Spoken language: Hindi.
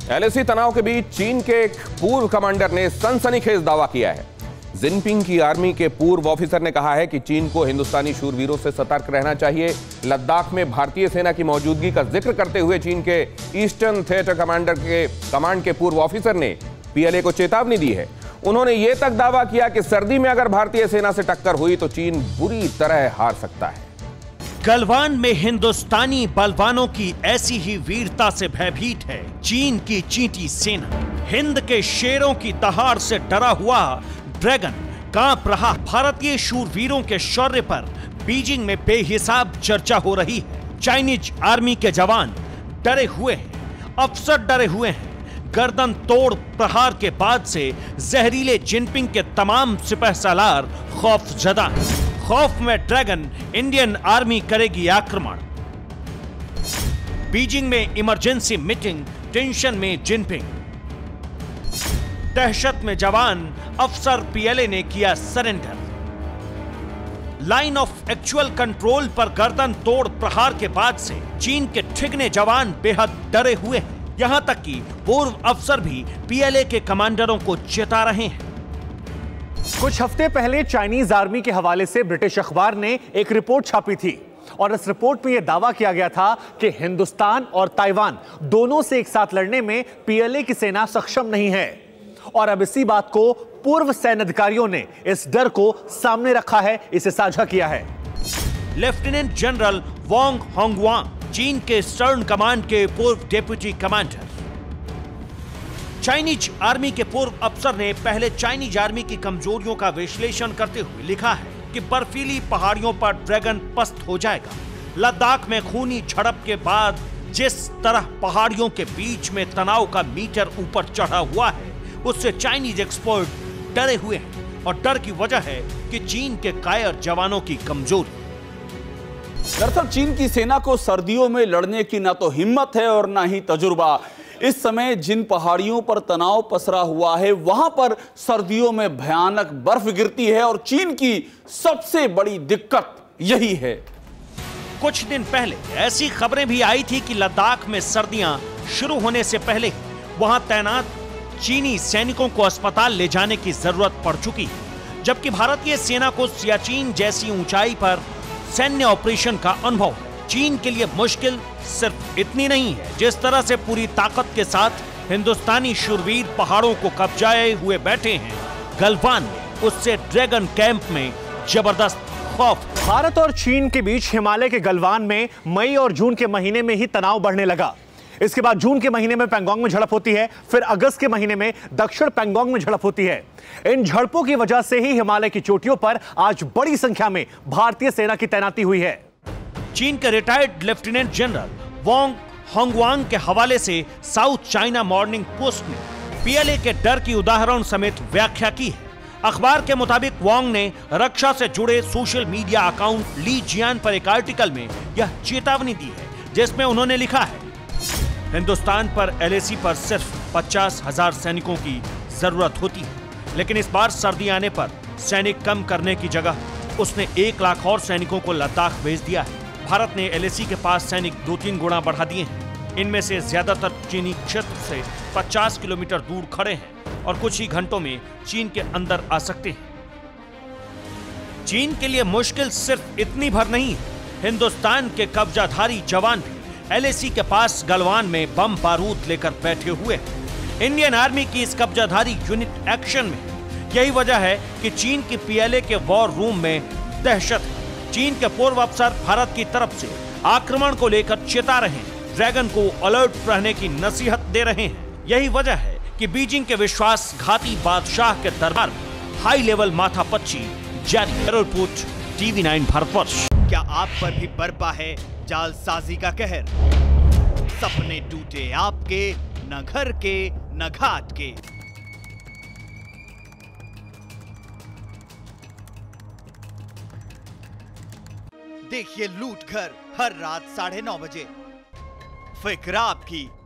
एलएसी तनाव के बीच चीन के एक पूर्व कमांडर ने सनसनीखेज दावा किया है। जिनपिंग की आर्मी के पूर्व ऑफिसर ने कहा है कि चीन को हिंदुस्तानी शूरवीरों से सतर्क रहना चाहिए। लद्दाख में भारतीय सेना की मौजूदगी का जिक्र करते हुए चीन के ईस्टर्न थिएटर कमांड के पूर्व ऑफिसर ने पीएलए को चेतावनी दी है। उन्होंने यह तक दावा किया कि सर्दी में अगर भारतीय सेना से टक्कर हुई तो चीन बुरी तरह हार सकता है। गलवान में हिंदुस्तानी बलवानों की ऐसी ही वीरता से भयभीत है चीन की चींटी सेना। हिंद के शेरों की दहाड़ से डरा हुआ ड्रैगन कांप रहा। भारतीय शूरवीरों के शौर्य पर बीजिंग में बेहिसाब चर्चा हो रही है। चाइनीज आर्मी के जवान डरे हुए हैं, अफसर डरे हुए हैं। गर्दन तोड़ प्रहार के बाद से जहरीले जिनपिंग के तमाम सिपहसालार खौफजदा हैं। खौफ में ड्रैगन इंडियन आर्मी करेगी आक्रमण। बीजिंग में इमरजेंसी मीटिंग, टेंशन में जिनपिंग। दहशत में जवान, अफसर पीएलए ने किया surrender. Line of actual control पर गर्दन तोड़ प्रहार के बाद से चीन के ठिगने जवान बेहद डरे हुए हैं। यहां तक कि पूर्व अफसर भी पीएलए के कमांडरों को चेता रहे हैं। कुछ हफ्ते पहले चाइनीज आर्मी के हवाले से ब्रिटिश अखबार ने एक रिपोर्ट छापी थी और इस रिपोर्ट में यह दावा किया गया था कि हिंदुस्तान और ताइवान दोनों से एक साथ लड़ने में पीएलए की सेना सक्षम नहीं है। और अब इसी बात को पूर्व सैन्य अधिकारियों ने इस डर को सामने रखा है, इसे साझा किया है। लेफ्टिनेंट जनरल वांग होंगवांग, चीन के ईस्टर्न कमांड के पूर्व डेप्यूटी कमांडर। चाइनीज आर्मी के पूर्व अफसर ने पहले चाइनीज आर्मी की कमजोरियों का विश्लेषण करते हुए लिखा है कि बर्फीली पहाड़ियों पर ड्रैगन पस्त हो जाएगा। लद्दाख में खूनी झड़प के बाद जिस तरह पहाड़ियों के बीच में तनाव का मीटर ऊपर चढ़ा हुआ है, उससे चाइनीज एक्सपर्ट डरे हुए हैं और डर की वजह है कि चीन के कायर जवानों की कमजोरी। दरअसल चीन की सेना को सर्दियों में लड़ने की ना तो हिम्मत है और ना ही तजुर्बा। इस समय जिन पहाड़ियों पर तनाव पसरा हुआ है वहां पर सर्दियों में भयानक बर्फ गिरती है और चीन की सबसे बड़ी दिक्कत यही है। कुछ दिन पहले ऐसी खबरें भी आई थी कि लद्दाख में सर्दियां शुरू होने से पहले वहां तैनात चीनी सैनिकों को अस्पताल ले जाने की जरूरत पड़ चुकी है, जबकि भारतीय सेना को सियाचिन जैसी ऊंचाई पर सैन्य ऑपरेशन का अनुभव है। चीन के लिए मुश्किल सिर्फ इतनी नहीं है, जिस तरह से पूरी ताकत के साथ हिंदुस्तानी शूरवीर पहाड़ों को कब्जाए हुए बैठे हैं गलवान में, उससे ड्रैगन कैंप में जबरदस्त खौफ। भारत और चीन के बीच हिमालय के गलवान में मई और जून के महीने में ही तनाव बढ़ने लगा। इसके बाद जून के महीने में पैंगोंग में झड़प होती है, फिर अगस्त के महीने में दक्षिण पैंगोंग में झड़प होती है। इन झड़पों की वजह से ही हिमालय की चोटियों पर आज बड़ी संख्या में भारतीय सेना की तैनाती हुई है। चीन के retired lieutenant general Wang Hongwang के हवाले से साउथ चाइना मॉर्निंग पोस्ट ने पीएलए के डर की उदाहरण समेत व्याख्या की है। अखबार के मुताबिक वांग ने रक्षा से जुड़े social media account Li Jian पर एक आर्टिकल में यह चेतावनी दी है, जिसमें उन्होंने लिखा है, हिंदुस्तान पर एलएसी पर सिर्फ 50,000 सैनिकों की जरूरत होती है, लेकिन इस बार सर्दी आने पर सैनिक कम करने की जगह उसने 1 लाख और सैनिकों को लद्दाख भेज दिया है। भारत ने एलएसी के पास सैनिक 2-3 गुना बढ़ा दिए हैं। इनमें से ज्यादातर चीनी क्षेत्र से 50 किलोमीटर दूर खड़े हैं और कुछ ही घंटों में चीन के अंदर आ सकते हैं। चीन के लिए मुश्किल सिर्फ इतनी भर नहीं है, हिंदुस्तान के कब्जाधारी जवान भी एलएसी के पास गलवान में बम बारूद लेकर बैठे हुए हैं। इंडियन आर्मी की इस कब्जाधारी यूनिट एक्शन में यही वजह है कि चीन की पीएलए के वॉर रूम में दहशत है। चीन के पूर्व अफसर भारत की तरफ से आक्रमण को लेकर चेता रहे हैं, ड्रैगन को अलर्ट रहने की नसीहत दे रहे हैं। यही वजह है कि बीजिंग के विश्वासघाती बादशाह के दरबार में हाई लेवल माथापच्ची जारी। Report TV9 Bharatvarsh. क्या आप पर भी बरपा है जालसाजी का कहर? सपने टूटे आपके, न घर के न घाट के। देखिए लूट घर हर रात 9:30 बजे। फिक्र आपकी,